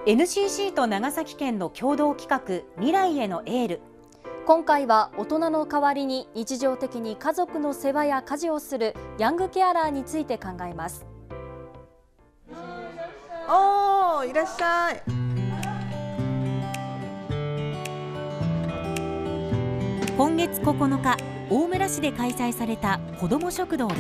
NCC と長崎県の共同企画、未来へのエール。 今回は大人の代わりに日常的に家族の世話や家事をするヤングケアラーについて考えます。 おー、いらっしゃい。 今月9日、大村市で開催された子ども食堂です。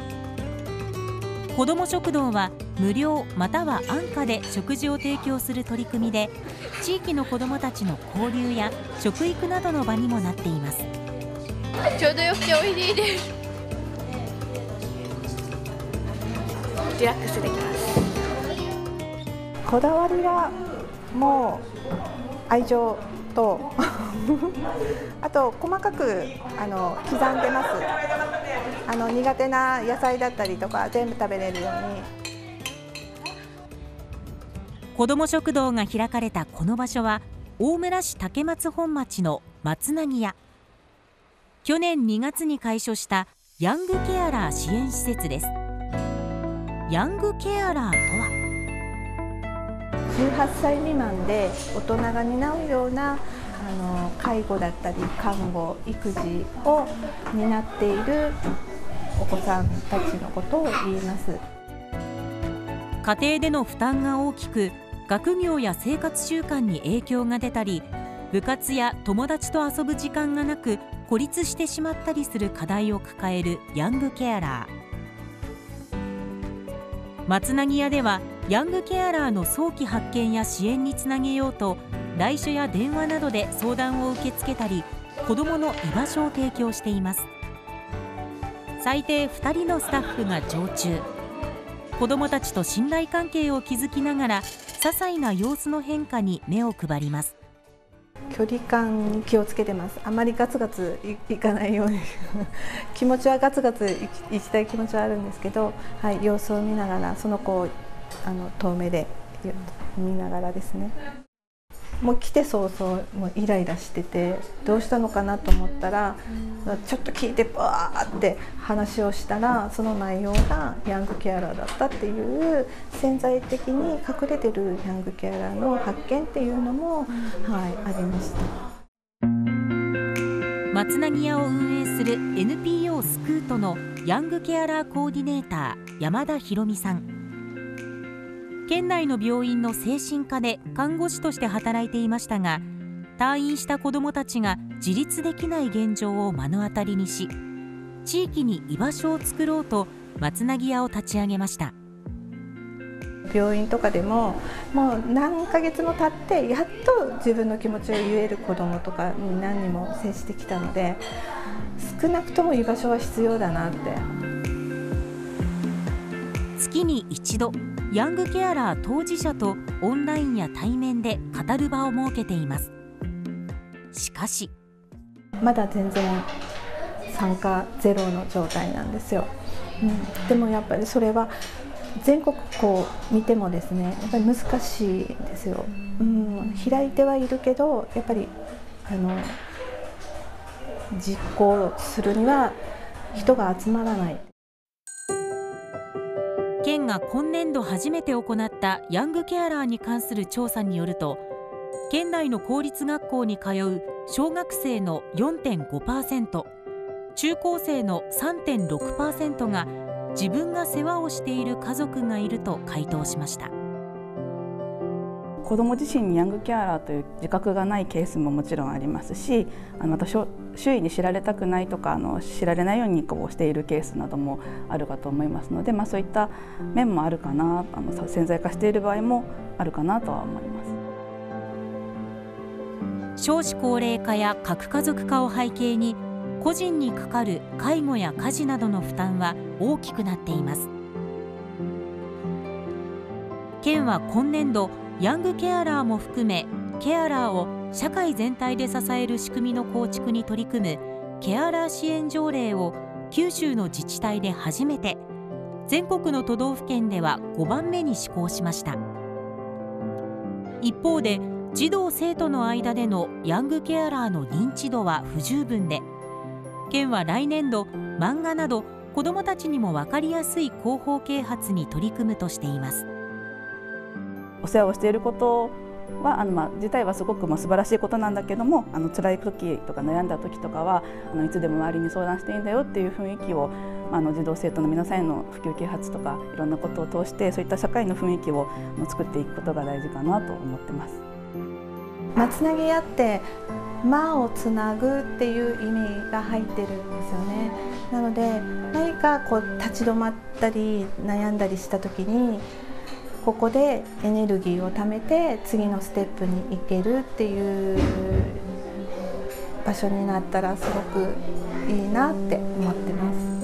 子ども食堂は無料または安価で食事を提供する取り組みで、地域の子どもたちの交流や食育などの場にもなっています。 ちょうどよくておいしいです。リラックスできます。 こだわりはもう愛情とあと細かく刻んでます。苦手な野菜だったりとか全部食べれるように。 子ども食堂が開かれたこの場所は大村市竹松本町の松なぎ屋。去年2月に開所したヤングケアラー支援施設です。ヤングケアラーとは、 18歳未満で大人が担うような介護だったり看護育児を担っているお子さんたちのことを言います。 家庭での負担が大きく、学業や生活習慣に影響が出たり、部活や友達と遊ぶ時間がなく孤立してしまったりする課題を抱えるヤングケアラー。松なぎ屋ではヤングケアラーの早期発見や支援につなげようと、来所や電話などで相談を受け付けたり、子どもの居場所を提供しています。最低2人のスタッフが常駐。子どもたちと信頼関係を築きながら、些細な様子の変化に目を配ります。 距離感に気をつけてます。あまりガツガツいかないように気持ちはガツガツいきたい気持ちはあるんですけど、はい、様子を見ながら、その子を遠目で見ながらですね。もう来て早々もうイライラしてて、どうしたのかなと思ったら、ちょっと聞いてバーって話をしたら、その内容がヤングケアラーだったっていう、潜在的に隠れてるヤングケアラーの発見っていうのも、はい、ありました。 松なぎ屋を運営する NPO スクートのヤングケアラーコーディネーター山田博美さん。県内の病院の精神科で看護師として働いていましたが、退院した子どもたちが自立できない現状を目の当たりにし、地域に居場所を作ろうと松なぎ屋を立ち上げました。 病院とかでももう何ヶ月も経ってやっと自分の気持ちを言える子どもとかに何人も接してきたので、少なくとも居場所は必要だなって。 月に一度、ヤングケアラー当事者とオンラインや対面で語る場を設けています。しかしまだ全然参加ゼロの状態なんですよ。でもやっぱりそれは全国こう見てもですね、やっぱり難しいですよ。開いてはいるけど、やっぱり実行するには人が集まらない。 県が今年度初めて行ったヤングケアラーに関する調査によると、県内の公立学校に通う小学生の 4.5%、中高生の 3.6% が自分が世話をしている家族がいると回答しました。 子ども自身にヤングケアラーという自覚がないケースももちろんありますし、また周囲に知られたくないとか知られないようにしているケースなどもあるかと思いますので、そういった面もあるかな、潜在化している場合もあるかなとは思います。 少子高齢化や核家族化を背景に、個人にかかる介護や家事などの負担は大きくなっています。県は今年度、ヤングケアラーも含めケアラーを社会全体で支える仕組みの構築に取り組むケアラー支援条例を九州の自治体で初めて、全国の都道府県では5番目に施行しました。一方で、児童生徒の間でのヤングケアラーの認知度は不十分で、県は来年度漫画など子どもたちにも分かりやすい広報啓発に取り組むとしています。 お世話をしていることは自体はすごく素晴らしいことなんだけども、辛い時とか悩んだ時とかはいつでも周りに相談していいんだよっていう雰囲気を児童生徒の皆さんへの普及啓発とかいろんなことを通してそういった社会の雰囲気を作っていくことが大事かなと思ってます。 つなぎ合って間をつなぐっていう意味が入ってるんですよね。なので何か立ち止まったり悩んだりした時にここでエネルギーをためて次のステップに行けるっていう場所になったらすごくいいなって思ってます。